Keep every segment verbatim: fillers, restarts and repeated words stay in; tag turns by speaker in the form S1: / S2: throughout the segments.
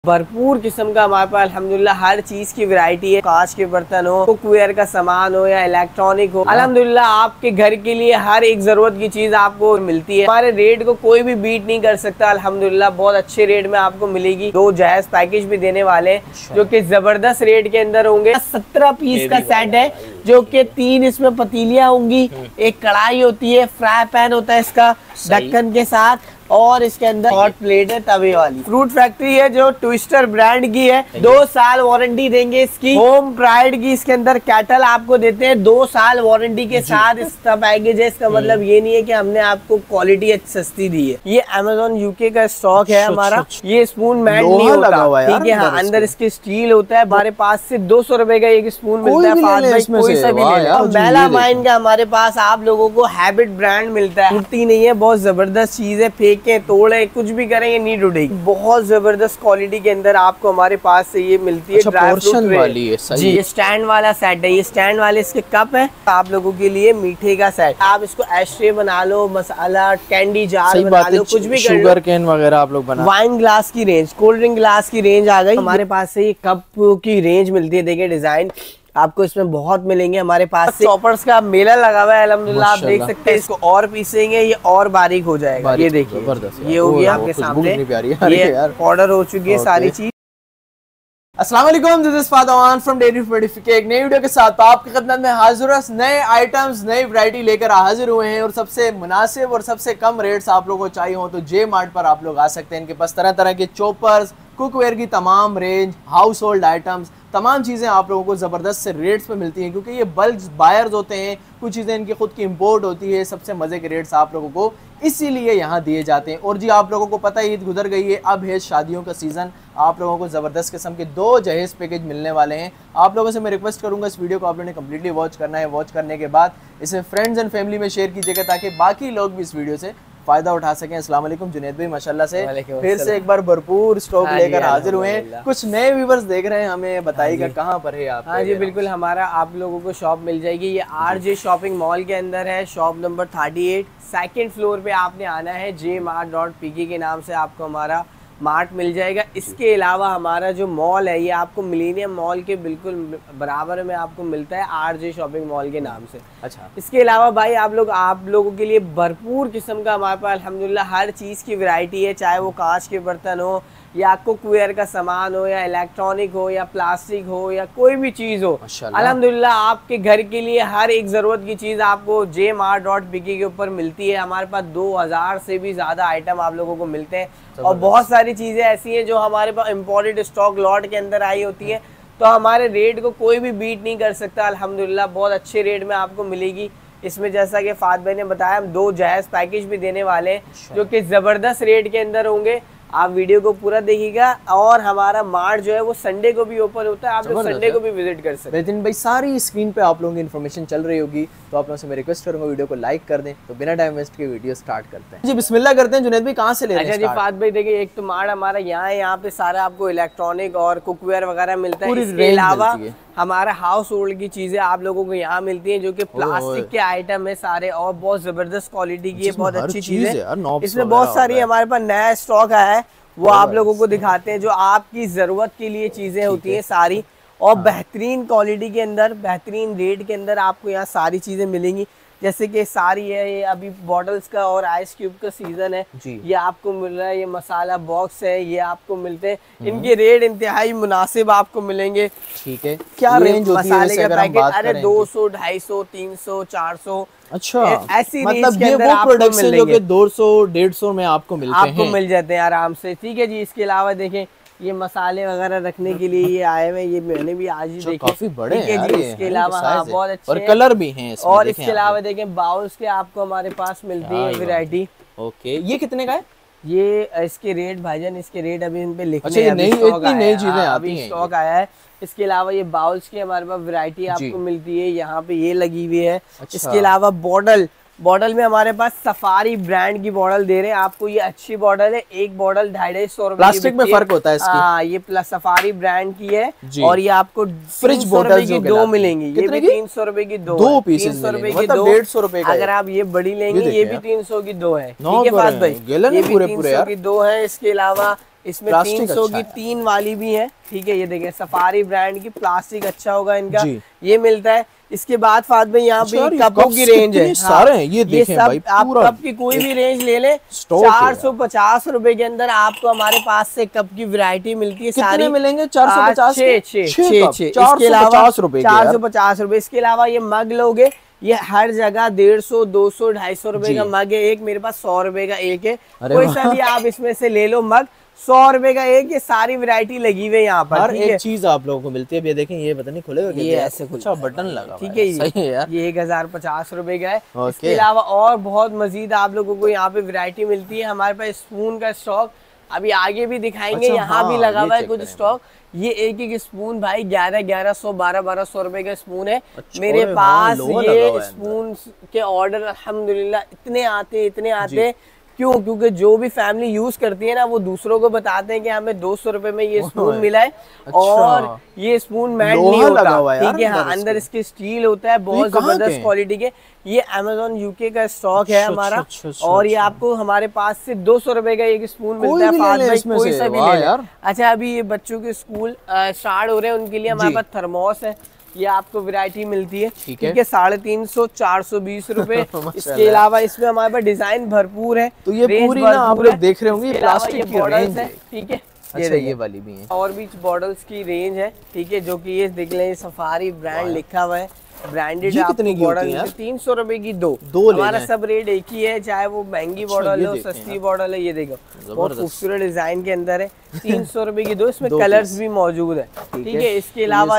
S1: भरपूर किस्म का हमारे पास अल्हम्दुलिल्लाह हर चीज की वैरायटी है। कांच के बर्तन हो, कुकवेयर का सामान हो या इलेक्ट्रॉनिक हो, अल्हम्दुलिल्लाह आपके घर के लिए हर एक जरूरत की चीज आपको मिलती है। हमारे रेट को कोई भी बीट नहीं कर सकता। अल्हम्दुलिल्लाह बहुत अच्छे रेट में आपको मिलेगी। दो जायज पैकेज भी देने वाले जो कि जबरदस्त रेट के अंदर होंगे। सत्रह पीस का सेट है जो कि तीन इसमें पतीलियां होंगी, एक कढ़ाई होती है, फ्राई पैन होता है इसका ढक्कन के साथ, और इसके अंदर हॉट प्लेट है तवे वाली। फ्रूट फैक्ट्री है जो ट्विस्टर ब्रांड की है। दो साल वारंटी देंगे इसकी। होम प्राइड की इसके अंदर कैटल आपको देते हैं दो साल वारंटी के साथ। इसका पैकेज है। इसका मतलब ये नहीं है कि हमने आपको क्वालिटी सस्ती दी है। ये अमेज़न यूके का स्टॉक है हमारा। ये स्पून मैट नहीं होता, ठीक है। हाँ, अंदर इसके स्टील होता है। हमारे पास से दो सौ रुपए का एक स्पून मिलता है। कोई सा भी ले लो। मेलामाइन का हमारे पास आप लोगों को हैबिट ब्रांड मिलता है। टूटती नहीं है, बहुत जबरदस्त चीज है। फेंके तोड़े कुछ भी करें ये नहीं टूटेगी। बहुत जबरदस्त क्वालिटी के अंदर आपको हमारे पास से ये मिलती है।
S2: अच्छा,
S1: ड्राई फ्रूट
S2: वाली है, सही।
S1: जी, ये स्टैंड वाला सेट है। ये स्टैंड वाले इसके कप है आप लोगों के लिए। मीठे का सेट, आप इसको एस्ट्रे बना लो, मसाला कैंडी जार बना लो, कुछ भी कर लो।
S2: शुगर कैन वगैरह आप लोग बना।
S1: वाइन ग्लास की रेंज, कोल्ड ड्रिंक ग्लास की रेंज आ गई हमारे पास से। ये कप की रेंज मिलती है। देखिए डिजाइन आपको इसमें बहुत मिलेंगे हमारे पास से। चॉपर्स का मेला लगा हुआ है अल्हम्दुलिल्लाह, आप देख सकते हैं। इसको और पीसेंगे ये और बारीक हो जाएगा। ये देखिए ये हो गया आपके सामने। ये पाउडर हो चुकी है सारी चीज।
S2: अस्सलाम वालेकुम, this is Fadan from dairy fortification. एक नई वीडियो के साथ आपकी खिदमत में हाजिर हूं। नए आइटम्स, नई वैरायटी लेकर हाजिर हुए हैं और सबसे मुनासिब और सबसे कम रेट्स आप लोगों को चाहिए हो तो जे मार्ट पर आप लोग आ सकते हैं। इनके पास तरह तरह के चॉपर्स, कुकवेयर की तमाम रेंज, हाउस होल्ड आइटम्स, तमाम चीज़ें आप लोगों को ज़बरदस्त से रेट्स पे मिलती हैं क्योंकि ये बल्क बायर्स होते हैं। कुछ चीज़ें इनकी खुद की इंपोर्ट होती है। सबसे मज़े के रेट्स आप लोगों को इसीलिए यहाँ दिए जाते हैं। और जी आप लोगों को पता है ईद गुजर गई है, अब है शादियों का सीज़न। आप लोगों को ज़बरदस्त किस्म के दो जहेज़ पैकेज मिलने वाले हैं। आप लोगों से मैं रिक्वेस्ट करूँगा इस वीडियो को आप लोगों ने कम्प्लीटली वॉच करना है। वॉच करने के बाद इसे फ्रेंड्स एंड फैमिली में शेयर कीजिएगा ताकि बाकी लोग भी इस वीडियो से फायदा उठा सकें। अस्सलाम वालेकुम जुनैद भाई, माशाल्लाह से फिर से एक बार भरपूर स्टॉक लेकर हाजिर हुए हैं। कुछ नए व्यूअर्स देख रहे हैं, हमें बताइएगा कहाँ पर है आप?
S1: हाँ जी बिल्कुल, हमारा आप लोगों को शॉप मिल जाएगी। ये आरजे शॉपिंग मॉल के अंदर है। Shop number thirty eight, second floor पे आपने आना है। जे मार्ट डॉट पीके के नाम से आपको हमारा मार्ट मिल जाएगा। इसके अलावा हमारा जो मॉल है ये आपको मिलेनियम मॉल के बिल्कुल बराबर में आपको मिलता है, आरजे शॉपिंग मॉल के नाम से।
S2: अच्छा,
S1: इसके अलावा भाई आप लोग आप लोगों के लिए भरपूर किस्म का हमारे पास अल्हम्दुलिल्लाह हर चीज़ की वैरायटी है। चाहे वो कांच के बर्तन हो या कुकवेयर का सामान हो या इलेक्ट्रॉनिक हो या प्लास्टिक हो या कोई भी चीज़ हो, अल्हम्दुलिल्लाह आपके घर के लिए हर एक ज़रूरत की चीज़ आपको जे मार्ट डॉट पीके के ऊपर मिलती है। हमारे पास दो हज़ार से भी ज़्यादा आइटम आप लोगों को मिलते हैं और बहुत सारी चीज़ें ऐसी हैं जो हमारे पास इम्पोर्टेड स्टॉक लॉट के अंदर आई होती है। तो हमारे रेट को कोई भी बीट नहीं कर सकता। अल्हम्दुलिल्लाह बहुत अच्छे रेट में आपको मिलेगी। इसमें जैसा कि फात भाई ने बताया, हम दो जायज़ पैकेज भी देने वाले हैं जो कि ज़बरदस्त रेट के अंदर होंगे। आप वीडियो को पूरा देखिएगा। और हमारा मार्ट जो है वो संडे को भी ओपन होता है, आप लोग संडे को भी विजिट कर सकते हैं।
S2: लेकिन भाई सारी स्क्रीन पे आप लोगों की इन्फॉर्मेशन चल रही होगी तो आप लोगों से मैं रिक्वेस्ट करूंगा वीडियो को लाइक कर दें। तो बिना टाइम वेस्ट के वीडियो स्टार्ट करते हैं। जी बिस्मिल्लाह करते हैं। जुनैद भाई कहाँ से ले रहे हैं?
S1: अच्छा जी फात भाई, देखिए एक तो मार्ट हमारा यहाँ है, यहाँ पे सारा आपको इलेक्ट्रॉनिक और कुकवेयर वगैरह मिलता है। इसके अलावा हमारा हाउस होल्ड की चीजें आप लोगों को यहाँ मिलती हैं जो कि प्लास्टिक के आइटम है सारे और बहुत जबरदस्त क्वालिटी की है, बहुत अच्छी चीज है। इसमें बहुत सारी हमारे पास नया स्टॉक आया है, वो आप लोगों को दिखाते हैं। जो आपकी जरूरत के लिए चीजें होती हैं सारी, और बेहतरीन क्वालिटी के अंदर, बेहतरीन रेट के अंदर आपको यहाँ सारी चीजें मिलेंगी। जैसे कि सारी है, ये अभी बॉटल्स का और आइस क्यूब का सीजन है, ये आपको मिल रहा है। ये मसाला बॉक्स है, ये आपको मिलते हैं। इनके रेट इंतहाई मुनासिब आपको मिलेंगे। ठीक है,
S2: क्या रेंज होती है
S1: मसाले का पैकेट? अरे दो सौ, ढाई सौ, तीन सौ, चार सौ।
S2: अच्छा,
S1: ऐसी
S2: मतलब ये वो प्रोडक्ट्स हैं जो कि दो सौ, डेढ़ सौ में आपको मिलते हैं,
S1: आपको मिल जाते हैं आराम से। ठीक है जी। इसके अलावा देखें ये मसाले वगैरह रखने के लिए ये आए हुए, ये मैंने भी आज ही देखे,
S2: काफी बड़े हैं यार ये।
S1: इसके अलावा हाँ बहुत अच्छे
S2: और कलर भी हैं इसमें।
S1: और इसके अलावा देखें बाउल्स के आपको हमारे पास मिलती है वैरायटी।
S2: ओके, ये कितने का है?
S1: ये इसके रेट भाईजान, इसके रेट अभी इन पे लिखने
S2: अच्छा, ये नई इतनी नई चीजें आती हैं,
S1: स्टॉक आया है। इसके अलावा ये बाउल्स की हमारे पास वैरायटी आपको मिलती है, यहाँ पे ये लगी हुई है। इसके अलावा बॉटल बॉटल में हमारे पास सफारी ब्रांड की बॉटल दे रहे हैं आपको। ये अच्छी बॉटल है, एक बॉटल ढाई ढाई सौ रुपए।
S2: प्लास्टिक में फर्क होता है इसकी।
S1: हाँ, ये प्लस सफारी ब्रांड की है और ये आपको
S2: फ्रिज बोतल
S1: की दो मिलेंगी। ये भी तीन सौ रुपए की दो,
S2: दो पीसेस
S1: तीन सौ रुपए की
S2: मतलब
S1: दो,
S2: डेढ़ सौ रुपए का।
S1: अगर आप ये बड़ी लेंगे ये भी तीन सौ की दो है। ठीक है फात भाई, ये भी तीन सौ की दो है। इसके अलावा इसमें तीन सौ की तीन वाली भी है, ठीक है। ये देखें सफारी ब्रांड की, प्लास्टिक अच्छा होगा इनका, ये मिलता है। इसके बाद फाद भाई यहाँ पे कपों की रेंज है,
S2: सारे हैं ये देखें भाई,
S1: आप कप की कोई भी रेंज ले ले, चार सौ पचास रुपए के अंदर आपको हमारे पास से कप की वैरायटी मिलती है। सारी
S2: मिलेंगे चार सौ पचास
S1: इसके अलावा चार सौ पचास रुपए। इसके अलावा ये मग लोगे, ये हर जगह डेढ़ सौ दो सौ ढाई सौ रुपए का मग है एक, मेरे पास सौ रुपए का एक है, कोई सा भी आप इसमें से ले लो मग, सौ रुपए का एक। ये सारी वैरायटी लगी हुई है यहाँ पर,
S2: हर एक चीज आप लोगों को मिलती है। ये देखें, ये पता नहीं खुलेगा, ये ऐसे कुछ बटन लगा,
S1: ठीक है, सही है यार। ये एक हजार पचास रुपए का है। इसके अलावा और बहुत मजीद आप लोगों को यहाँ पे वैरायटी मिलती है। हमारे पास स्पून का स्टॉक अभी आगे भी दिखाएंगे, अच्छा, यहाँ हाँ, भी लगा हुआ है कुछ स्टॉक। ये एक एक स्पून भाई ग्यारह ग्यारह सौ बारह बारह सौ रुपए का स्पून है। अच्छा, मेरे पास ये स्पून के ऑर्डर अल्हम्दुलिल्लाह इतने आते इतने आते क्यों? क्योंकि जो भी फैमिली यूज करती है ना, वो दूसरों को बताते हैं कि हमें दो सौ रुपए में ये स्पून मिला है। अच्छा, और ये स्पून मैट नहीं होता, ठीक है, हाँ, अंदर इसके स्टील होता है, बहुत जबरदस्त क्वालिटी के। ये अमेज़न यूके का स्टॉक है हमारा, और ये आपको हमारे पास से दो सौ रुपए का एक स्पून मिलता है। कोई सा भी ले। अच्छा, अभी ये बच्चों के स्कूल स्टार्ट हो रहे हैं, उनके लिए हमारे पास थर्मोस है, ये आपको वैरायटी मिलती है, ठीक है, साढ़े तीन सौ चार सौ बीस रुपए। इसके अलावा इसमें हमारे पास डिजाइन भरपूर है,
S2: तो ये पूरी ना आप लोग देख रहे होंगे, प्लास्टिक की रेंज है, ठीक है।
S1: अच्छा, ये वाली भी है, और भी मॉडल्स की रेंज है, ठीक है, जो कि ये देख लें, सफारी ब्रांड लिखा हुआ है, ब्रांडेड।
S2: कितने की होती है?
S1: तीन सौ रुपए की दो दो हमारा सब रेट एक ही है, चाहे वो महंगी बॉटल हो सस्ती बॉटल है। ये देखो बहुत खूबसूरत डिजाइन के अंदर है, तीन सौ रुपए की दो, इसमें कलर्स भी मौजूद है, ठीक है। इसके अलावा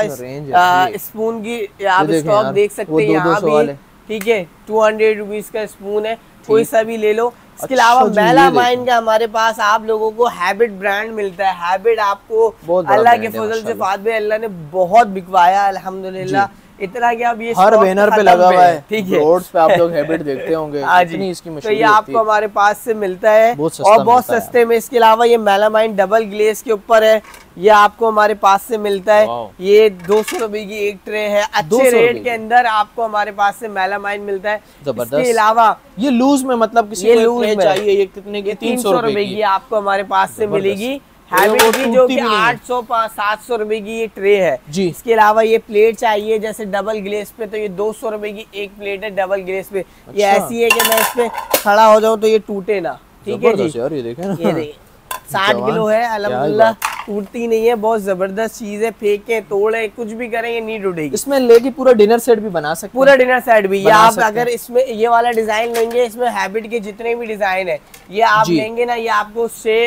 S1: स्पून की आप स्टॉक देख सकते हैं यहाँ भी, ठीक है, टू हंड्रेड रुपीज का स्पून है, कोई सा भी ले लो। इसके अलावा मेलामाइन का हमारे पास आप लोगों को हैबिट ब्रांड मिलता है। हैबिट आपको अल्लाह के फजल से फात भाई अल्लाह ने बहुत बिकवाया अल्हम्दुलिल्लाह, इतना कि अब ये
S2: हर बैनर पे लगा हुआ है, ठीक है, रोड्स पे आप लोग हैबिट देखते होंगे, इतनी इसकी मशहूरी।
S1: तो ये आपको हमारे पास से मिलता है और बहुत सस्ते में। इसके अलावा ये मेलामाइन डबल ग्लेज के ऊपर है, ये आपको हमारे पास से मिलता है। ये दो सौ रुपए की एक ट्रे है, अच्छे रेट के अंदर आपको हमारे पास से मेलामाइन मिलता है। इसके अलावा
S2: ये लूज में, मतलब किसी
S1: ये लूज में चाहिए,
S2: ये कितने की?
S1: तीन सौ रुपए की आपको हमारे पास से मिलेगी। हैबिट की जो कि आठ सौ सात सौ रुपए की ये ट्रे है जी। इसके अलावा ये प्लेट चाहिए जैसे डबल ग्लेस पे, तो ये दो सौ रुपए की एक प्लेट है डबल ग्लेस पे। अच्छा। ये ऐसी है कि मैं इस पे खड़ा हो जाऊं तो ये टूटे ना, ठीक है जी।
S2: यार ये देखें ना,
S1: ये देखिए साठ किलो है, अल्हम्दुलिल्लाह टूटती नहीं है, बहुत जबरदस्त चीज है, फेंके तोड़े कुछ भी करें ये नहीं टूटेगी।
S2: इसमें लेके पूरा डिनर सेट भी बना सकते हैं,
S1: पूरा डिनर सेट भी। ये आप अगर इसमें ये वाला डिजाइन लेंगे, इसमें हैबिट के जितने भी डिजाइन है ये आप लेंगे ना, ये आपको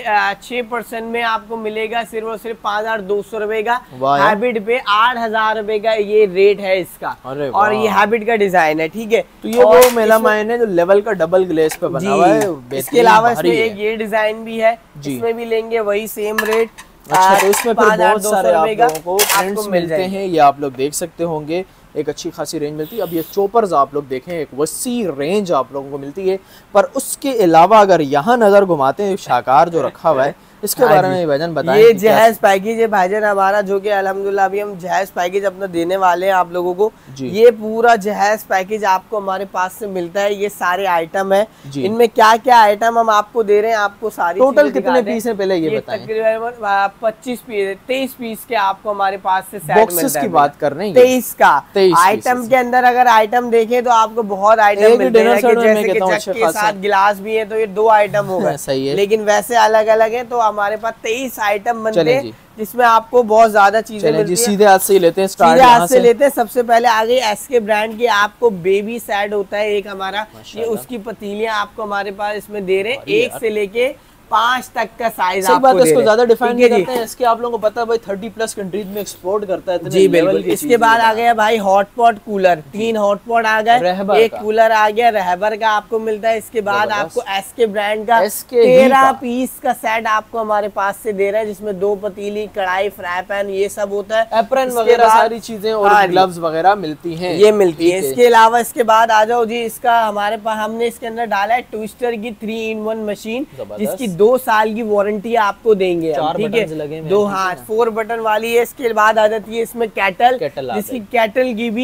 S1: छह परसेंट में आपको मिलेगा सिर्फ और सिर्फ पाँच हजार दो सौ रुपए का। हैबिट पे आठ हजार रुपए का ये रेट है इसका, और ये हैबिट का डिजाइन है, ठीक है।
S2: तो ये वो मेलामाइन है जो लेवल का डबल ग्लेस पे बना हुआ है।
S1: इसके अलावा इसमें एक ये डिजाइन भी है, इसमें भी लेंगे वही सेम रेट।
S2: अच्छा, तो इसमें फिर बहुत सारे आप लोगों को प्रिंट्स मिलते हैं, ये आप लोग देख सकते होंगे, एक अच्छी खासी रेंज मिलती है। अब ये चोपर्स आप लोग देखें, एक वसी रेंज आप लोगों को मिलती है। पर उसके अलावा अगर यहाँ नजर घुमाते हैं, शाकार जो रखा हुआ है, इसके बारे में भाईजान बताएं।
S1: ये जहेज पैकेज है भाईजान हमारा, जो कि अल्हम्दुलिल्लाह अभी हम जहेज पैकेज अपना देने वाले हैं आप लोगों को। ये पूरा जहेज पैकेज आपको हमारे पास से मिलता है। ये सारे आइटम है, इनमें क्या क्या आइटम हम आपको दे रहे हैं, आपको सारी
S2: टोटल कितने पीस है पहले ये बताएं।
S1: तकरीबन पच्चीस पीस तेईस पीस के आपको हमारे पास से
S2: बॉक्सेस की बात कर रहे हैं,
S1: तेईस का आइटम के अंदर अगर आइटम देखें तो आपको बहुत आइटम मिलते हैं, जैसे कि जग के साथ गिलास भी है तो ये दो आइटम होगा, सही है, लेकिन वैसे अलग अलग है। तो हमारे पास तेईस आइटम बनते हैं जिसमें आपको बहुत ज्यादा चीजें मिलती हैं।
S2: सीधे हाथ से ही लेते हैं,
S1: सीधे हाथ से लेते हैं। सबसे पहले आगे एसके ब्रांड की आपको बेबी सेट होता है एक हमारा, ये उसकी पतीलियां आपको हमारे पास इसमें दे रहे हैं, एक से लेके पांच तक का साइज आपको
S2: बात, इसको ज्यादा डिफाइन नहीं करते हैं। इसके आप लोगों को पता है भाई तीस प्लस कंट्रीज में एक्सपोर्ट करता है
S1: जी बिल्कुल। इसके बाद आ गया भाई हॉटपॉट कूलर, तीन हॉटपॉट आ गए, एक कूलर आ गया रहबर का आपको मिलता है। इसके बाद आपको एसके ब्रांड का तेरह पीस का सेट आपको हमारे पास से दे रहा है, जिसमें दो पतीली, कढ़ाई, फ्राई पैन ये सब होता है,
S2: एप्रन वगैरह सारी चीजें और ग्लव्स वगैरह मिलती हैं,
S1: ये मिलती है। इसके अलावा इसके बाद आ जाओ जी, इसका हमारे पास हमने इसके अंदर डाला है ट्विस्टर की थ्री इन वन मशीन, जिसकी दो साल की वारंटी आपको देंगे, ठीक है, दो हाथ फोर बटन वाली है। इसके बाद आ जाती है इसमें कैटल, जिसकी कैटल की भी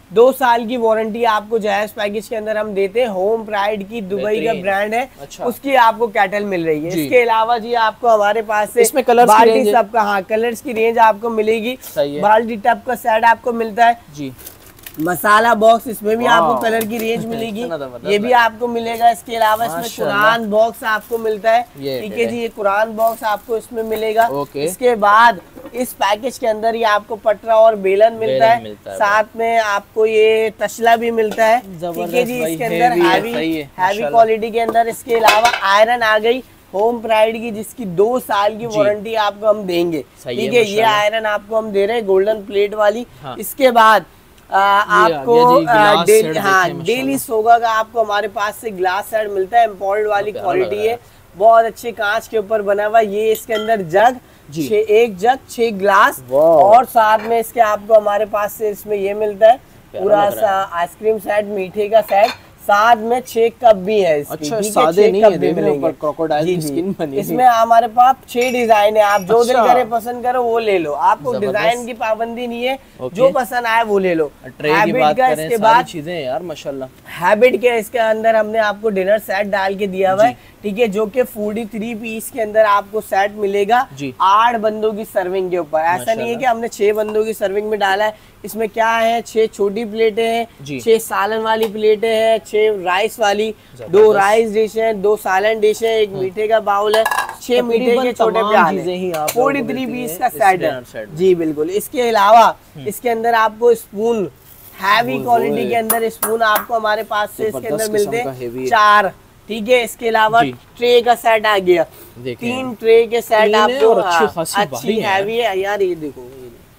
S1: दो साल की वारंटी आपको जायज पैकेज के अंदर हम देते हैं। होम प्राइड की दुबई का ब्रांड है,
S2: अच्छा।
S1: उसकी आपको कैटल मिल रही है। इसके अलावा जी आपको हमारे पास से
S2: इसमें कलर्स
S1: बाल्टी सबका, हाँ कलर्स की रेंज आपको मिलेगी। बाल्टी टब का सेट आपको मिलता है जी। मसाला बॉक्स, इसमें भी आपको कलर की रेंज मिलेगी, ये भी आपको मिलेगा। इसके अलावा इसमें कुरान बॉक्स आपको मिलता है, ठीक है जी, ये कुरान बॉक्स आपको इसमें मिलेगा। इसके बाद इस पैकेज के अंदर ही आपको पटरा और बेलन मिलता है, साथ में आपको ये तसला भी मिलता है, ठीक है जी। इसके अंदर हैवी हैवी क्वालिटी के अंदर इसके अलावा आयरन आ गई होम प्राइड की, जिसकी दो साल की वारंटी आपको हम देंगे, ठीक है। ये आयरन आपको हम दे रहे हैं गोल्डन प्लेट वाली। इसके बाद आ, आपको डेली हाँ डेली सोगा का आपको हमारे पास से ग्लास सेट मिलता है, इम्पोर्टेड वाली क्वालिटी है, बहुत अच्छे कांच के ऊपर बना हुआ। ये इसके अंदर जग छह, एक जग छह ग्लास, और साथ में इसके आपको हमारे पास से इसमें ये मिलता है पूरा सा आइसक्रीम सेट, मीठे का सेट, साथ में छह कप भी है इसकी। अच्छा, सादे नहीं है, देख रहे हैं क्रोकोडाइल की स्किन बनी है। इसमें हमारे पास छह डिजाइन है, आप जो दिल करे पसंद करो वो ले लो, आपको डिजाइन की पाबंदी नहीं है, जो पसंद आए वो ले लो। हैबिट का इसके बाद
S2: चीजें यार माशाल्लाह,
S1: हैबिट के इसके अंदर हमने आपको डिनर सेट डाल के दिया हुआ है, ठीक है, जो कि फोर्टी थ्री पीस के अंदर आपको सेट मिलेगा आठ बंदों की सर्विंग के ऊपर। ऐसा नहीं है कि हमने छह बंदों की सर्विंग में डाला है, इसमें क्या है, छह छोटी प्लेटें हैं, छह सालन वाली प्लेटें हैं, छह राइस वाली, दो राइस डिश है, दो सालन डिश है, एक मीठे का बाउल है, छह मीठे के छोटे प्याज, फोर्टी थ्री पीस का सेट है जी बिल्कुल। इसके अलावा इसके अंदर आपको स्पून, हैवी क्वालिटी के अंदर स्पून आपको हमारे पास से इसके अंदर मिलते हैं चार, ठीक है। इसके अलावा ट्रे का सेट आ गया, तीन ट्रे के सेट आपको अच्छी हैवी है यार, ये देखो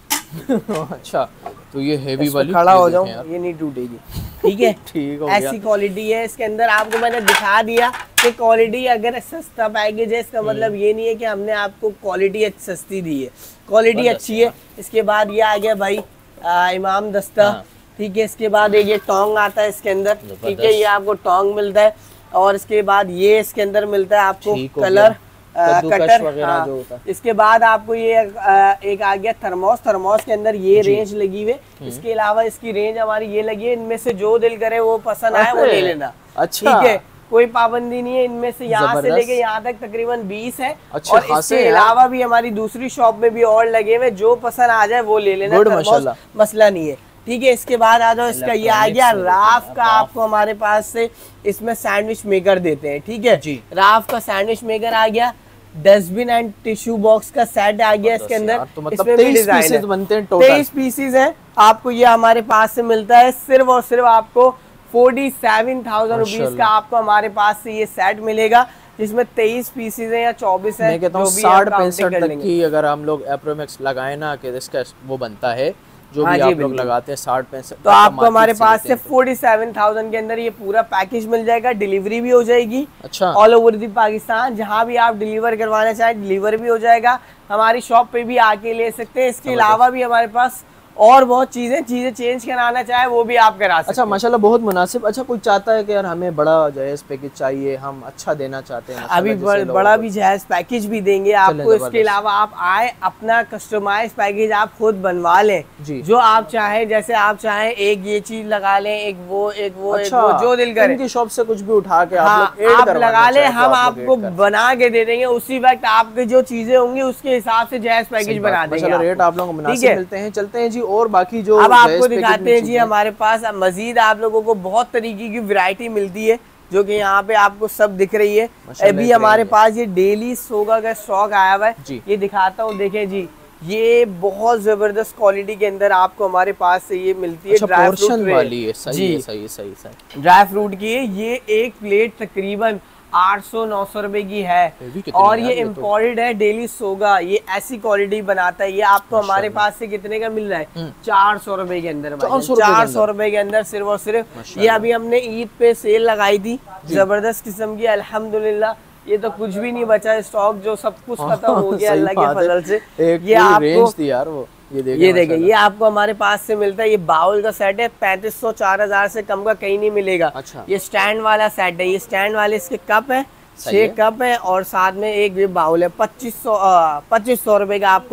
S2: अच्छा, तो ये हैवी वाली
S1: खड़ा हो जाऊं, ये नहीं टूटेगी, ठीक है
S2: ठीक हो
S1: ऐसी क्वालिटी है। इसके अंदर आपको मैंने दिखा दिया कि क्वालिटी अगर सस्ता पैकेज है, इसका मतलब ये नहीं है कि हमने आपको क्वालिटी सस्ती दी है, क्वालिटी अच्छी है। इसके बाद ये आ गया भाई आ, इमाम दस्ता, ठीक है। इसके बाद ये टोंग आता है इसके अंदर, ठीक है, ये आपको टोंग मिलता है। और इसके बाद ये इसके अंदर मिलता है आपको कलर आ, कटर, हाँ। जो होता है। इसके बाद आपको ये आ, एक आ गया थर्मोस, थर्मोस के अंदर ये रेंज लगी हुई है। इसके अलावा इसकी रेंज हमारी ये लगी है, इनमें से जो दिल करे वो पसंद आए वो ले लेना,
S2: अच्छा
S1: ठीक है, कोई पाबंदी नहीं है। इनमें से यहाँ से लेके यहाँ तक तकरीबन बीस है, और इसके अलावा भी हमारी दूसरी शॉप में भी और लगे हुए, जो पसंद आ जाए वो ले लेना, मसला नहीं है, ठीक है। इसके बाद आ जाओ, इसका ये आ गया राफ का, आपको हमारे पास से इसमें सैंडविच मेकर देते हैं, ठीक है जी। राफ का सैंडविच मेकर आ गया, डस्टबिन एंड टिश्यू बॉक्स का सेट आ गया इसके अंदर,
S2: तो मतलब तेईस पीसेस बनते हैं टोटल,
S1: तेईस पीसेस है आपको ये हमारे पास से मिलता है। सिर्फ और सिर्फ आपको फोर्टी सेवन थाउजेंड रुपीज का आपको हमारे पास से ये सेट मिलेगा, जिसमें तेईस पीसेस है या चौबीस है।
S2: मैं कहता हूँ साठ पैंसठ तक की अगर हम लोग एप्रोमैक्स लगाए ना कि इसका वो बनता है, जो भी आप लोग लगाते हैं साठ पैंसठ,
S1: तो आपको हमारे पास से फोर्टी सेवन थाउजेंड के अंदर ये पूरा पैकेज मिल जाएगा। डिलीवरी भी हो जाएगी, अच्छा, ऑल ओवर दी पाकिस्तान, जहां भी आप डिलीवर करवाना चाहे डिलीवर भी हो जाएगा। हमारी शॉप पे भी आके ले सकते हैं। इसके अलावा भी हमारे पास और बहुत चीजें चीजें चेंज कराना चाहे वो भी आप करा सकते हैं।
S2: अच्छा माशाल्लाह, बहुत मुनासिब। अच्छा, कोई चाहता है कि यार हमें बड़ा जायज पैकेज चाहिए, हम अच्छा देना चाहते हैं,
S1: अभी बड़, बड़ा भी जायज पैकेज भी देंगे आपको। इसके अलावा आप आए, अपना कस्टमाइज पैकेज आप खुद बनवा लें जी, जो आप चाहे, जैसे आप चाहें एक ये चीज लगा लें, एक वो एक वो, अच्छा, एक वो जो दिल करे,
S2: इनकी शॉप से कुछ भी उठा के
S1: हाँ, आप, आप लगा ले, हम आपको बना के दे देंगे, उसी वक्त आपके जो चीजें होंगी उसके हिसाब से जायज पैकेज बना देंगे।
S2: रेट आप लोगों को मुनासिब मिलते हैं। चलते हैं जी, और बाकी जो
S1: अब आपको दिखाते हैं जी, हमारे पास मजीद आप लोगों को बहुत तरीके की वैरायटी मिलती है, जो कि यहाँ पे आपको सब दिख रही है। अभी हमारे पास ये डेली सोगा का स्टॉक आया हुआ है, ये दिखाता हूँ, देखें जी, ये बहुत जबरदस्त क्वालिटी के अंदर आपको हमारे पास से ये मिलती है।
S2: अच्छा, ड्राई फ्रूट वाली है, सही है, सही सही सही
S1: ड्राई फ्रूट की है। ये एक प्लेट तकरीबन आठ सौ नौ सौ रुपए की है, और ये इम्पोर्टेड है डेली सोगा, ये ऐसी क्वालिटी बनाता है। ये आपको हमारे पास से कितने का मिल रहा है, चार सौ रुपए के अंदर, चार सौ रुपए के अंदर सिर्फ और सिर्फ। ये अभी हमने ईद पे सेल लगाई थी, जबरदस्त किस्म की, अल्हम्दुलिल्लाह ये तो कुछ भी नहीं बचा स्टॉक, जो सब कुछ खत्म हो गया अल्लाह के फजल से। ये आपको
S2: यार वो ये देखें,
S1: ये देखें, ये आपको हमारे पास से मिलता है। ये बाउल का सेट है, पैंतीस सौ चार हजार से कम का कहीं नहीं मिलेगा।
S2: अच्छा,
S1: ये स्टैंड वाला सेट है, ये स्टैंड वाले इसके कप है, छह कप है, और साथ में एक भी बाउल है। पच्चीस सौ पच्चीस सौ रुपए का आपको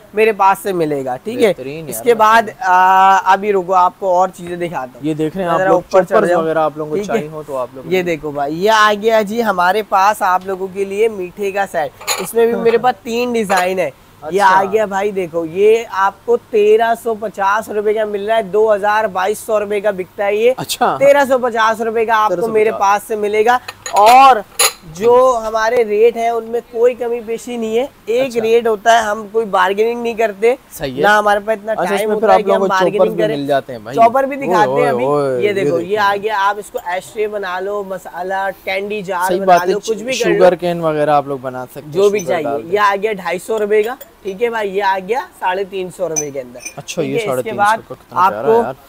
S1: मेरे पास से मिलेगा। ठीक है, इसके बाद आ, अभी रुको आपको और चीजें दिखाता हूँ।
S2: ये देख रहे हैं आप लोग, चॉपर्स वगैरह आप लोगों को चाहिए हो तो आप लोग
S1: ये देखो भाई, ये आ गया जी हमारे पास आप लोगों के लिए मीठे का सेट। इसमें भी मेरे पास तीन डिजाइन है। अच्छा। ये आ गया भाई, देखो ये आपको तेरह सौ पचास रुपए का मिल रहा है, दो हजार बाईस सौ रुपए का बिकता है ये।
S2: अच्छा।
S1: तेरह सौ पचास रुपए का आपको मेरे पास से मिलेगा। और जो हमारे रेट है उनमें कोई कमी पेशी नहीं है, एक अच्छा। रेट होता है, हम कोई बार्गेनिंग नहीं करते। सही है। ना हमारे पास इतना टाइम होता है कि हम बार्गेनिंग करें। मिल जाते हैं भाई। चॉपर भी दिखाते हैं अभी। ये देखो ये आ गया, आप इसको एस्ट्रे बना लो, मसाला कैंडी जार बना लो, कुछ भी
S2: शुगर केन वगैरह आप लोग बना सकते हैं,
S1: जो भी चाहिए। ये आ गया ढाई सौ रुपए का। ठीक है भाई, ये आ गया साढ़े तीन सौ रुपए के अंदर।
S2: अच्छा, ये साढ़े
S1: तीन सौ आपको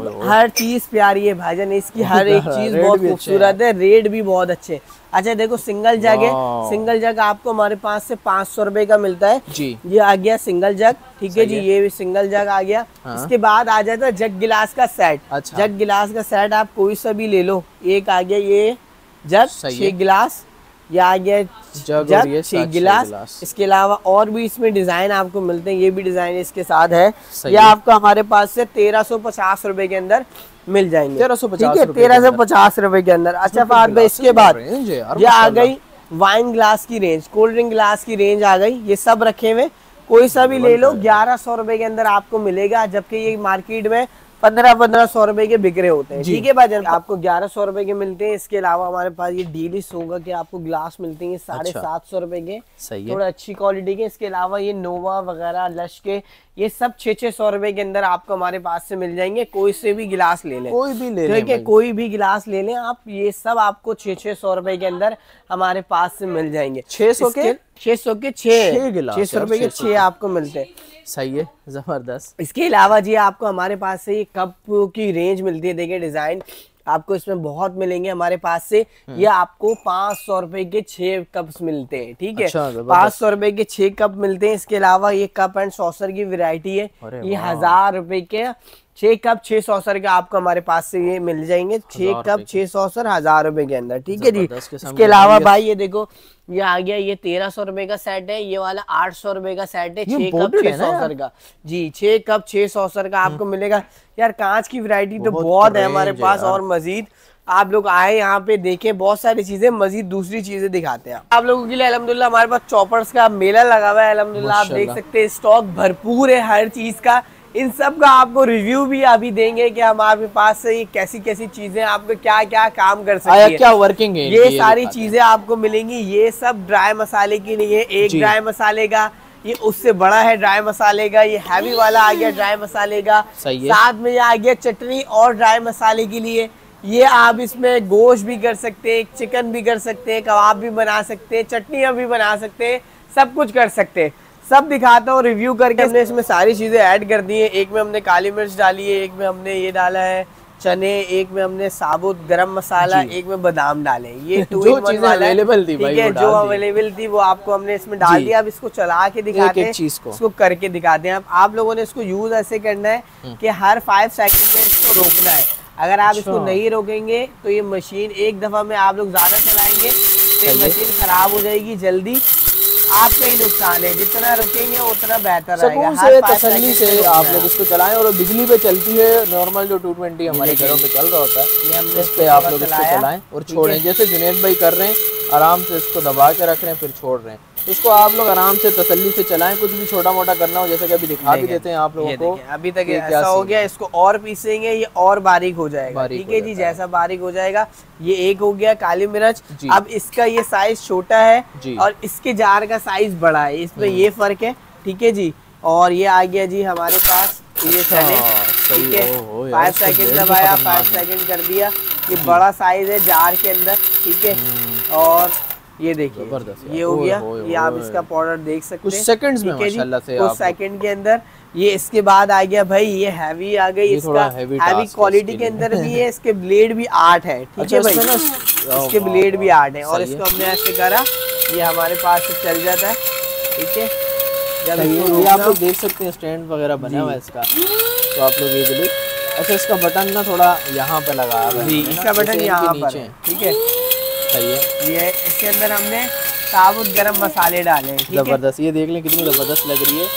S1: हर चीज प्यारी है भाईजान, इसकी हर एक चीज बहुत खूबसूरत है, रेट भी बहुत अच्छे। अच्छा देखो सिंगल जग है, सिंगल जग आपको हमारे पास से पाँच सौ रुपए का मिलता है जी। ये आ गया सिंगल जग। ठीक है जी, ये भी सिंगल जग आ गया। हाँ। इसके बाद आ जाता है जग गिलास का सेट। अच्छा। जग गिलास का सेट आप कोई सा भी ले लो। एक आ गया ये जग, छह गिलास, ये आ गया जग, जग छह गिलास। इसके अलावा और भी इसमें डिजाइन आपको मिलते हैं, ये भी डिजाइन इसके साथ है। ये आपको हमारे पास से तेरह सौ पचास रुपए के अंदर मिल जाएंगे। तेरह सौ पचास तेरह सौ पचास रुपए के अंदर। अच्छा फाद भाई, इसके बाद ये आ गई वाइन ग्लास की रेंज, कोल्ड ड्रिंक ग्लास की रेंज आ गई। ये सब रखे हुए, कोई सा भी ले लो, ग्यारह सौ रुपए के अंदर आपको मिलेगा, जबकि ये मार्केट में पंद्रह पंद्रह सौ रुपए के बिक रहे होते हैं। ठीक है भाईजान, आपको ग्यारह सौ रुपए के मिलते हैं। इसके अलावा हमारे पास ये डीलिश होगा कि आपको ग्लास मिलते हैं साढ़े सात सौ रुपए के, थोड़ा अच्छी क्वालिटी के। इसके अलावा ये नोवा वगैरह लश के, ये सब छह छह सौ रुपए के अंदर आपको हमारे पास से मिल जाएंगे। कोई से भी गिलास ले लें, कोई भी ले लें, ठीक है, कोई भी गिलास ले लें आप, ये सब आपको छह छह सौ रुपए के अंदर हमारे पास से मिल जाएंगे। छह सौ के छह सौ के छह गिलास, छह सौ रुपए के छह आपको मिलते हैं।
S2: सही है, जबरदस्त।
S1: इसके अलावा जी आपको हमारे पास से ये कप की रेंज मिलती है। देखिए डिजाइन आपको इसमें बहुत मिलेंगे हमारे पास से। ये आपको पाँच सौ रुपए के छह कप्स मिलते हैं। ठीक है, अच्छा, पाँच सौ रुपए के छह कप मिलते हैं। इसके अलावा ये कप एंड सॉसर की वैरायटी है, ये हजार रुपए के छह कप छह सॉसर के आपको हमारे पास से ये मिल जाएंगे। छह कप छह सॉसर हजार रुपए के अंदर। ठीक है जी। इसके अलावा भाई ये देखो ये आ गया, ये तेरह सौ रुपए का सेट है, ये वाला आठ सौ रुपए का सेट है, छह कप छह सॉसर का जी। छह कप छह सॉसर का आपको मिलेगा। यार कांच की वैरायटी तो बहुत है हमारे पास, और मजीद आप लोग आए यहाँ पे देखें, बहुत सारी चीजें, मजीद दूसरी चीजें दिखाते हैं आप लोगों के लिए। अल्हम्दुलिल्लाह हमारे पास चॉपर्स का मेला लगा हुआ है। अल्हम्दुलिल्लाह आप देख सकते हैं, स्टॉक भरपूर है हर चीज का। इन सब का आपको रिव्यू भी अभी देंगे कि हमारे पास से ये कैसी कैसी चीजें आपको क्या क्या काम कर सकती है,
S2: क्या वर्किंग है,
S1: ये सारी चीजें आपको मिलेंगी। ये सब ड्राई मसाले की नहीं है, एक ड्राई मसाले का, ये उससे बड़ा है ड्राई मसाले का, ये हैवी वाला आ गया ड्राई मसाले का। साथ में ये आ गया चटनी और ड्राई मसाले के लिए। ये आप इसमें गोश्त भी कर सकते हैं, चिकन भी कर सकते हैं, कबाब भी बना सकते हैं, चटनियाँ भी बना सकते हैं, सब कुछ कर सकते हैं। सब दिखाता हूँ रिव्यू करके। हमने इसमें सारी चीजें ऐड कर दी है। एक में हमने काली मिर्च डाली है, एक में हमने ये डाला है चने, एक में हमने साबुत गरम मसाला, एक में बादाम डाले। ये टू इन वन वाला अवेलेबल थी, ठीक है, जो अवेलेबल थी वो आपको हमने इसमें डाल दिया। अब इसको चला के दिखाते हैं, इसको करके दिखाते हैं। आप लोगों ने इसको यूज ऐसे करना है कि हर फाइव सेकंड में इसको रोकना है। अगर आप इसको नहीं रोकेंगे तो ये मशीन एक दफा में आप लोग ज्यादा चलाएंगे तो ये मशीन खराब हो जाएगी जल्दी, आपका ही नुकसान है। जितना रुकेंगे उतना बेहतर रहेगा।
S2: से तसल्ली से आप लोग इसको चलाएं। और बिजली पे चलती है नॉर्मल जो टू ट्वेंटी हमारे घरों पे चल रहा होता है, ये हमने इस पे आप लोग इसको चलाएं और छोड़ें। जैसे जुनेद भाई कर रहे हैं, आराम से इसको दबा के रख रहे हैं फिर छोड़ रहे हैं। इसको आप लोग आराम से तसल्ली से चलाएं। कुछ भी छोटा मोटा करना हो, जैसे कि अभी दिखा भी देते हैं आप लोगों को।
S1: अभी तक ऐसा हो गया, इसको और पीसेंगे, ये और बारीक हो जाएगा। ठीक है जी, जैसा बारीक हो जाएगा। ये एक हो गया काली मिर्च। अब इसका ये साइज छोटा है और इसके जार का साइज बड़ा है, इसमें ये फर्क है। ठीक है जी। और ये आ गया जी हमारे पास ये चने। ठीक है, फाइव सेकंड दबाया, फाइव सेकंड कर दिया। ये बड़ा साइज है जार के अंदर। ठीक है, और ये देखिए ये हो गया। ये आप इसका पाउडर देख सकते हैं
S2: कुछ सेकंड्स में माशाल्लाह से,
S1: कुछ सेकंड के अंदर। ये इसके बाद आ गया भाई ये हैवी आ गई, इसका हैवी क्वालिटी के अंदर भी है। इसके ब्लेड भी आठ है। ठीक है भाई, इसके ब्लेड भी आठ है। और इसको हमने ऐसे करा, ये हमारे पास से चल जाता है। ठीक है,
S2: जब ये आप लोग देख सकते हैं स्टैंड वगैरह बना हुआ है इसका, तो आप लोग इजीली। अच्छा, इसका बटन ना थोड़ा यहाँ पे लगा हुआ है,
S1: इसका बटन यहाँ पर है। ठीक है,
S2: सही है।
S1: ये इसके अंदर हमने साबुत गरम मसाले डाले हैं।
S2: जबरदस्त, ये देख लें कितनी जबरदस्त लग रही है।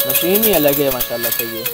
S2: मशीन ही अलग है माशाल्लाह से। ये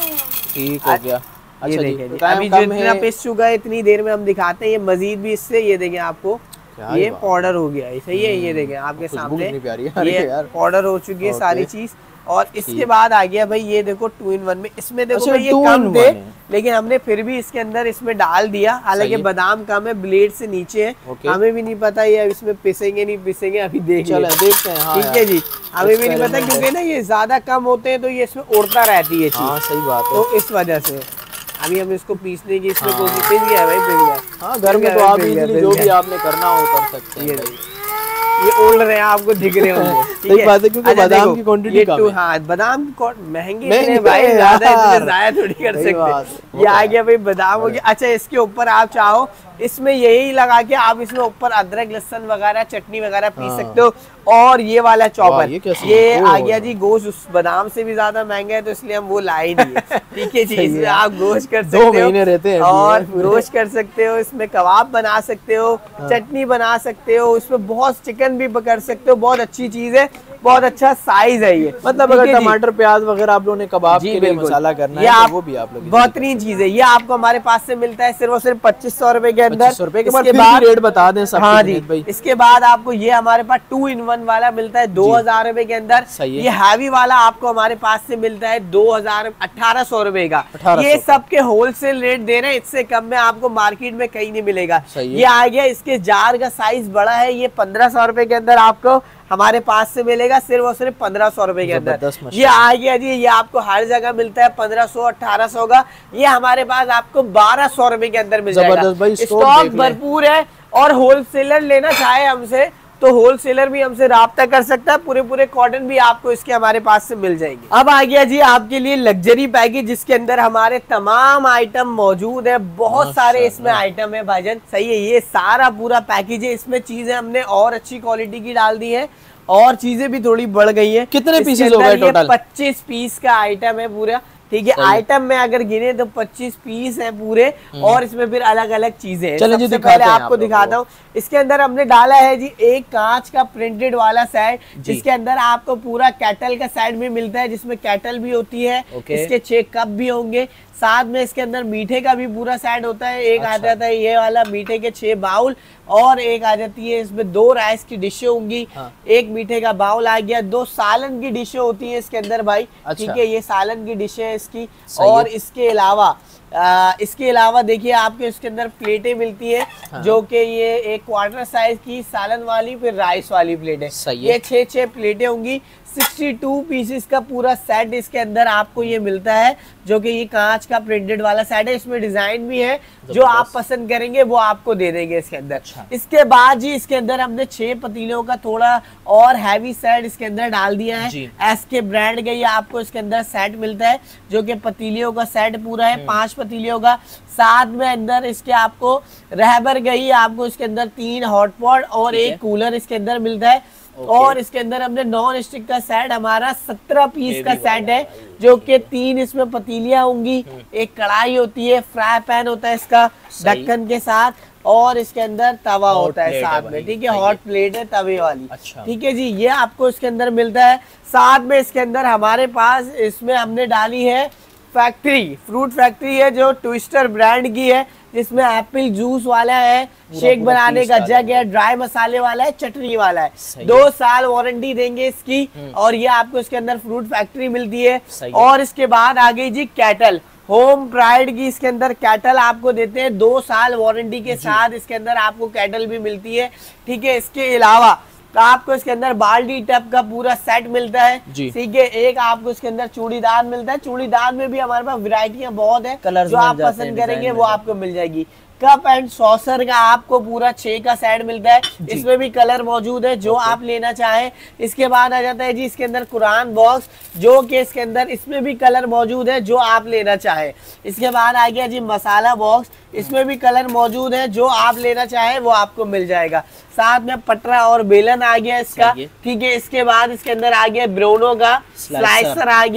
S2: ठीक हो गया।
S1: ये
S2: अच्छा
S1: देखिए
S2: जी,
S1: जी, अभी जो इतना पिस चुका है इतनी देर में हम दिखाते हैं, ये मजीद भी इससे ये देखें आपको ये पाउडर हो गया है, सही है। ये देखें आपके सामने ये पाउडर हो चुकी है सारी चीज। और इसके बाद आ गया भाई ये देखो टू इन वन में, इसमें देखो भाई ये कम थे लेकिन हमने फिर भी इसके अंदर इसमें डाल दिया, हालांकि बादाम कम है, ब्लेड से नीचे है, हमें भी नहीं पता ये इसमें पिसेंगे नहीं पिसेंगे, अभी देख देखते हैं। हाँ ठीक है जी, हमें भी नहीं पता क्योंकि ना ये ज्यादा कम होते हैं तो ये इसमें उड़ता रहती है चीज, सही बात है, तो इस वजह से अभी हम इसको पीसने की इसमें कोशिश पिस गया भाई, पिस गया। हाँ घर में तो आप इजीली जो भी आपने करना हो कर सकते हैं। ये उड़ रहे हैं आपको दिख रहे होंगे, ठीक है। बात है क्योंकि बादाम की क्वांटिटी कम है। हाँ बादाम महंगे इतने भाई, ज्यादा इतने जाया थोड़ी कर सकते। ये आ गया भाई बादाम हो गया। अच्छा इसके ऊपर आप चाहो इसमें यही लगा के आप इसमें ऊपर अदरक लहसुन वगैरह चटनी वगैरह पी सकते हो। और ये वाला चॉपर ये, ये आ गया जी, गोश्त उस बादाम से भी ज्यादा महंगा है तो इसलिए हम वो लाए नहीं है, ठीक है जी। इसमें आप गोश्त कर सकते हो, दो महीने रहते हैं और गोश्त कर सकते हो, इसमें कबाब बना सकते हो, चटनी बना सकते हो, इसमें बहुत चिकन भी कर सकते हो, बहुत अच्छी चीज है, बहुत अच्छा साइज है ये। मतलब अगर टमाटर प्याज वगैरह आप लोगों ने कबाब के लिए मसाला करना है तो वो भी आप लोग बेहतरीन चीज है। ये आपको हमारे पास से मिलता है सिर्फ और सिर्फ पच्चीस सौ रुपए के अंदर। इसके बाद रेट बता दें सब। हाँ जी भाई, इसके बाद आपको ये हमारे पास टू इन वन वाला मिलता है दो हजार रुपए के अंदर। ये हैवी वाला आपको हमारे पास से मिलता है दो हजार अठारह सौ रुपए का। ये सबके होलसेल रेट दे रहे हैं, इससे कम में आपको मार्केट में कहीं नहीं मिलेगा। ये आ गया, इसके जार का साइज बड़ा है, ये पंद्रह सौ रुपए के अंदर आपको हमारे पास से मिलेगा सिर्फ और सिर्फ पंद्रह सौ रुपए के अंदर। ये आ गया जी, ये आपको हर जगह मिलता है पंद्रह सौ अठारह सौ का, ये हमारे पास आपको बारह सौ रुपए के अंदर मिल जाएगा। स्टॉक भरपूर है और होलसेलर लेना चाहे हमसे तो होलसेलर भी हमसे राब्ता कर सकता है, पूरे पूरे कॉटन भी आपको इसके हमारे पास से मिल जाएंगे। अब आ गया जी आपके लिए लग्जरी पैकेज जिसके अंदर हमारे तमाम आइटम मौजूद है, बहुत सारे इसमें आइटम है भाईजान, सही है। ये सारा पूरा पैकेज है, इसमें चीजें हमने और अच्छी क्वालिटी की डाल दी है और चीजें भी थोड़ी बढ़ गई है। कितने पीसेस हो गए टोटल? पच्चीस पीस का आइटम है पूरा, ठीक है। आइटम में अगर गिने तो पच्चीस पीस है पूरे और इसमें फिर अलग अलग चीजें हैं। चलिए सबसे पहले आपको दिखाता हूँ, इसके अंदर हमने डाला है जी एक कांच का प्रिंटेड वाला सेट, जिसके अंदर आपको पूरा कैटल का सेट भी मिलता है, जिसमें कैटल भी होती है, इसके छह कप भी होंगे, साथ में इसके अंदर मीठे का भी पूरा सेट होता है। एक आ जाता है ये वाला मीठे के छह बाउल और एक आ जाती है इसमें दो राइस की डिशें होंगी, हाँ। एक मीठे का बाउल आ गया, दो सालन की डिशें होती है इसके अंदर भाई, ठीक है। ये सालन की डिशें है इसकी। और इसके अलावा आ, इसके अलावा देखिए आपको इसके अंदर प्लेटें मिलती है, हाँ। जो कि ये एक क्वार्टर साइज की सालन वाली फिर राइस वाली प्लेट है, ये छह छह प्लेटें होंगी। बासठ पीसेस का पूरा सेट इसके अंदर आपको ये मिलता है, जो कि ये कांच का प्रिंटेड वाला सेट है। इसमें डिजाइन भी है, जो आप पसंद करेंगे वो आपको दे देंगे इसके अंदर। अच्छा। इसके बाद जी इसके अंदर हमने छह पतीलों का थोड़ा और हैवी सेट इसके अंदर डाल दिया है। एस के ब्रांड का ये आपको इसके अंदर सेट मिलता है, जो कि पतीलियों का सेट पूरा है, पांच पतीलियों का। साथ में अंदर इसके आपको रहबर गई, आपको इसके अंदर तीन हॉटपॉट और एक कूलर इसके अंदर मिलता है। Okay. और इसके अंदर हमने नॉन स्टिक का सेट हमारा सत्रह पीस का सेट है, जो कि तीन इसमें पतीलियां होंगी, एक कढ़ाई होती है, फ्राई पैन होता है इसका ढक्कन के साथ, और इसके अंदर तवा होता है साथ में, ठीक है। हॉट प्लेट है तवे वाली, अच्छा। ठीक है जी, ये आपको इसके अंदर मिलता है। साथ में इसके अंदर हमारे पास इसमें हमने डाली है फैक्ट्री, फ्रूट फैक्ट्री है जो ट्विस्टर ब्रांड की है, जिसमें एप्पल जूस वाला है, शेक बनाने का जग है, ड्राई मसाले वाला है, चटनी वाला है। दो साल वारंटी देंगे इसकी, और ये आपको इसके अंदर फ्रूट फैक्ट्री मिलती है। और इसके बाद आ गई जी कैटल, होम प्राइड की इसके अंदर कैटल आपको देते हैं, दो साल वारंटी के साथ इसके अंदर आपको कैटल भी मिलती है, ठीक है। इसके अलावा तो आपको इसके अंदर बाल्टी टप का पूरा सेट मिलता है, ठीक है। एक आपको इसके अंदर चूड़ीदार मिलता है, चूड़ीदार में भी हमारे पास वैरायटियां बहुत है, कलर जो आप पसंद करेंगे वो आपको मिल जाएगी। कप एंड सॉसर का आपको पूरा छह का सेट मिलता है, इसमें भी कलर मौजूद है जो आप लेना चाहें। इसके बाद आ जाता है जी इसके अंदर कुरान बॉक्स, जो कि इसके अंदर इसमें भी कलर मौजूद है जो आप लेना चाहें। इसके बाद आ गया जी मसाला बॉक्स, इसमें भी कलर मौजूद है, जो आप लेना चाहें वो आपको मिल जाएगा। साथ में पटरा और बेलन आ गया इसका, ठीक है। इसके बाद इसके अंदर आ गया ब्रोनो का स्लाइसर आ गया।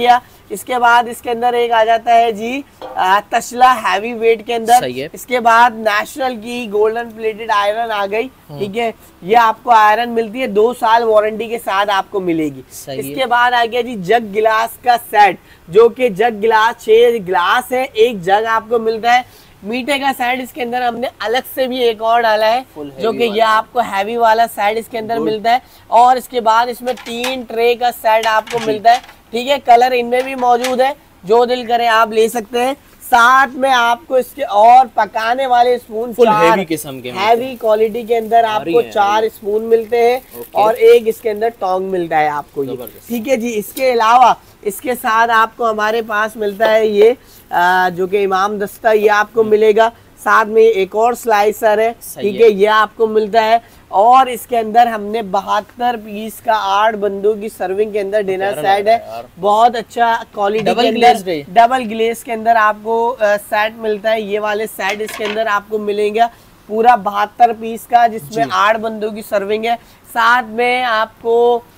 S1: इसके बाद इसके अंदर एक आ जाता है जी आ, तसला हैवी वेट के अंदर। इसके बाद नेशनल की गोल्डन प्लेटेड आयरन आ गई, ठीक है। ये आपको आयरन मिलती है, दो साल वारंटी के साथ आपको मिलेगी। इसके बाद आ गया जी जग गिलास का सेट, जो कि जग गिलास छह गिलास है, एक जग आपको मिलता है। मीठे का साइड इसके अंदर हमने अलग से भी एक और डाला है, जो कि ये आपको हैवी वाला साइड इसके अंदर मिलता है। और इसके बाद इसमें तीन ट्रे का सेट आपको मिलता है, ठीक है। कलर इनमें भी मौजूद है, जो दिल करे आप ले सकते हैं। साथ में आपको इसके और पकाने वाले स्पून चार
S2: हैवी किस्म के
S1: हैवी क्वालिटी के अंदर आपको चार स्पून मिलते हैं और एक इसके अंदर टोंग मिलता है आपको ये, ठीक है जी। इसके अलावा इसके साथ आपको हमारे पास मिलता है ये आ, जो कि इमाम दस्ता, ये आपको मिलेगा। साथ में एक और स्लाइसर है, ठीक है, ये आपको मिलता है। और इसके अंदर हमने बहत्तर पीस का आठ बंदों की सर्विंग के अंदर डिनर सेट है, बहुत अच्छा क्वालिटी के अंदर, डबल ग्लेज के अंदर आपको आ, सेट मिलता है। ये वाले सेट इसके अंदर आपको मिलेगा पूरा बहत्तर पीस का, जिसमें आठ बंदों की सर्विंग है। साथ में आपको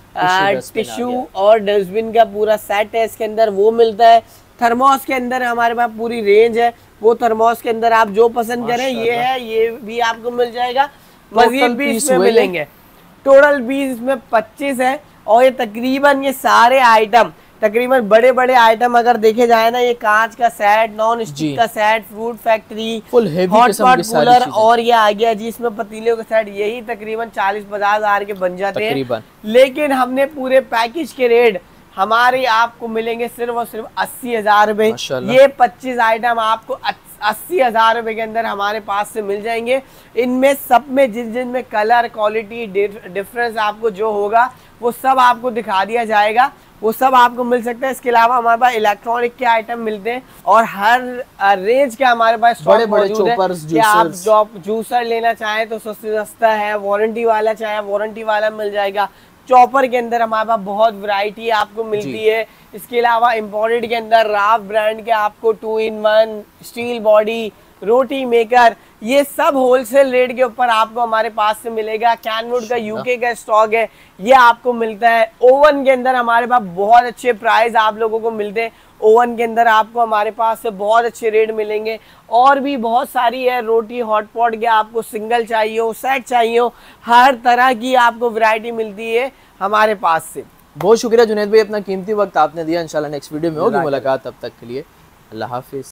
S1: टिश्यू और डस्टबिन का पूरा सेट है इसके अंदर, वो मिलता है। थर्मोस के अंदर हमारे पास पूरी रेंज है, वो थर्मोस के अंदर आप जो पसंद करें ये है, ये भी आपको मिल जाएगा। मजीद भी इसमें मिलेंगे। टोटल पीस इसमें पच्चीस है और ये तकरीबन ये सारे आइटम तकरीबन बड़े बड़े आइटम अगर देखे जाए ना, ये कांच का सेट, नॉन स्टिक का set, fruit factory,
S2: full
S1: hot pot cooler, और ये आ गया जी इसमें पतीले का सेट, यही तकरीबन चालीस पचास हजार के बन जाते हैं। लेकिन हमने पूरे पैकेज के रेट हमारे आपको मिलेंगे सिर्फ और सिर्फ अस्सी हजार रुपए। ये पच्चीस आइटम आपको अस्सी हजार रुपए के अंदर हमारे पास से मिल जाएंगे। इनमें सब में जिन जिन में कलर क्वालिटी डिफरेंस आपको जो होगा वो सब आपको दिखा दिया जाएगा, वो सब आपको मिल सकता है। इसके अलावा हमारे पास इलेक्ट्रॉनिक के आइटम मिलते हैं और हर रेंज के हमारे पास
S2: बड़े बड़े चॉपर्स,
S1: कि आप जो जूसर लेना चाहें तो सस्ते सस्ता है, वारंटी वाला चाहे वारंटी वाला मिल जाएगा। चॉपर के अंदर हमारे पास बहुत वैरायटी आपको मिलती है। इसके अलावा इम्पोर्टेड के अंदर राफ ब्रांड के आपको two in one steel body, roti maker, ये सब होलसेल रेट के ऊपर आपको हमारे पास से मिलेगा। कैनवुड का यूके का स्टॉक है, ये आपको मिलता है। ओवन के अंदर हमारे पास बहुत अच्छे प्राइस आप लोगों को मिलते हैं। ओवन के अंदर आपको हमारे पास से बहुत अच्छे रेट मिलेंगे। और भी बहुत सारी है रोटी हॉटपॉट के, आपको सिंगल चाहिए हो, सेट चाहिए हो, हर तरह की आपको वैरायटी मिलती है हमारे पास से।
S2: बहुत शुक्रिया जुनैद भाई, अपना कीमती वक्त आपने दिया। इंशाल्लाह नेक्स्ट वीडियो में होगी मुलाकात, तब तक के लिए अल्लाह हाफिज।